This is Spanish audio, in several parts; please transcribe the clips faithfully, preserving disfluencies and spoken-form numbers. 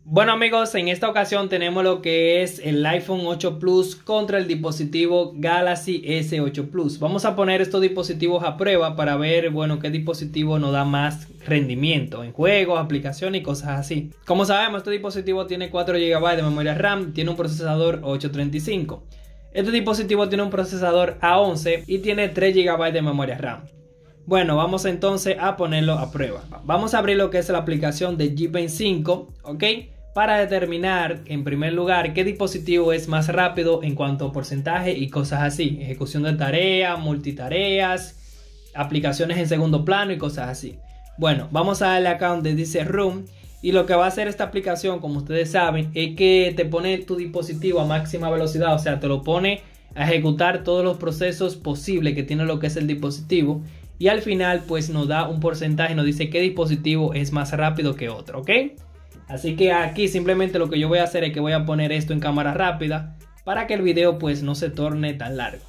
Bueno amigos, en esta ocasión tenemos lo que es el iPhone ocho Plus contra el dispositivo Galaxy S ocho Plus. Vamos a poner estos dispositivos a prueba para ver, bueno, qué dispositivo nos da más rendimiento en juegos, aplicaciones y cosas así. Como sabemos, este dispositivo tiene cuatro gigabytes de memoria RAM, tiene un procesador ocho treinta y cinco. Este dispositivo tiene un procesador A once y tiene tres gigabytes de memoria RAM. Bueno, vamos entonces a ponerlo a prueba. Vamos a abrir lo que es la aplicación de Geekbench cinco, ¿ok? Para determinar en primer lugar qué dispositivo es más rápido en cuanto a porcentaje y cosas así. Ejecución de tareas, multitareas, aplicaciones en segundo plano y cosas así. Bueno, vamos a darle acá donde dice Room. Y lo que va a hacer esta aplicación, como ustedes saben, es que te pone tu dispositivo a máxima velocidad. O sea, te lo pone a ejecutar todos los procesos posibles que tiene lo que es el dispositivo. Y al final pues nos da un porcentaje, nos dice qué dispositivo es más rápido que otro, ¿ok? Así que aquí simplemente lo que yo voy a hacer es que voy a poner esto en cámara rápida para que el video pues no se torne tan largo.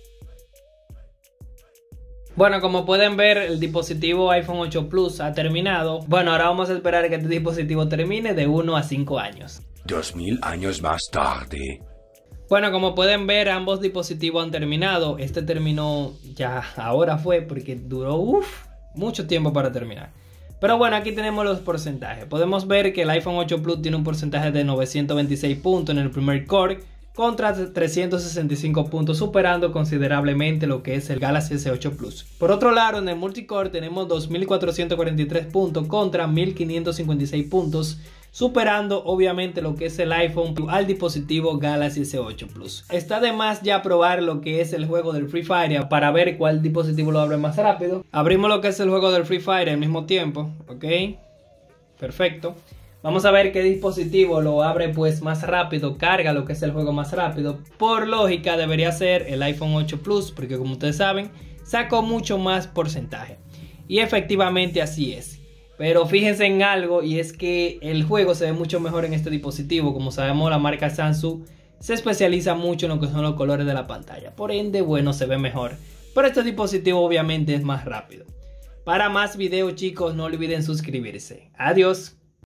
Bueno, como pueden ver, el dispositivo iPhone ocho Plus ha terminado. Bueno, ahora vamos a esperar a que este dispositivo termine de uno a cinco años. Dos mil años más tarde. Bueno, como pueden ver, ambos dispositivos han terminado. Este terminó ya, ahora fue porque duró uf, mucho tiempo para terminar. Pero bueno, aquí tenemos los porcentajes. Podemos ver que el iPhone ocho Plus tiene un porcentaje de novecientos veintiséis puntos en el primer core contra trescientos sesenta y cinco puntos, superando considerablemente lo que es el Galaxy S ocho Plus. Por otro lado, en el multicore tenemos dos mil cuatrocientos cuarenta y tres puntos contra mil quinientos cincuenta y seis puntos, superando obviamente lo que es el iPhone al dispositivo Galaxy S ocho Plus. Está de más ya probar lo que es el juego del Free Fire para ver cuál dispositivo lo abre más rápido. Abrimos lo que es el juego del Free Fire al mismo tiempo, ok, perfecto. Vamos a ver qué dispositivo lo abre pues más rápido, carga lo que es el juego más rápido. Por lógica debería ser el iPhone ocho Plus, porque como ustedes saben, sacó mucho más porcentaje. Y efectivamente así es. Pero fíjense en algo, y es que el juego se ve mucho mejor en este dispositivo. Como sabemos, la marca Samsung se especializa mucho en lo que son los colores de la pantalla. Por ende, bueno, se ve mejor. Pero este dispositivo obviamente es más rápido. Para más videos, chicos, no olviden suscribirse. Adiós.